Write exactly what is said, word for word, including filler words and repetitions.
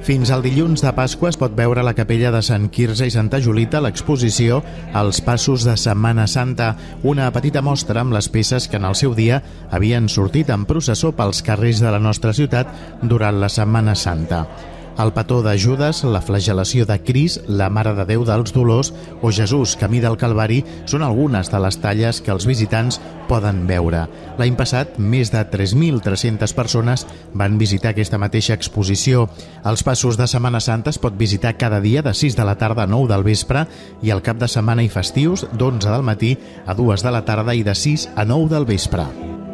Fins al dilluns de Pasqua es pot veure a la capella de Sant Quirze i Santa Julita l'exposició Els Passos de Setmana Santa, una petita mostra amb les peces que en el seu dia havien sortit en processó pels carrers de la nostra ciutat durant la Setmana Santa. El petó de Judes, la flagel·lació de Crist, la Mare de Déu dels Dolors o Jesús, Camí del Calvari són algunes de les talles que els visitants poden veure. L'any passat, més de tres mil tres-centes persones van visitar aquesta mateixa exposició. Els Passos de Setmana Santa es pot visitar cada dia de sis de la tarda a nou del vespre i el cap de setmana i festius d'onze del matí a dues de la tarda i de sis a nou del vespre.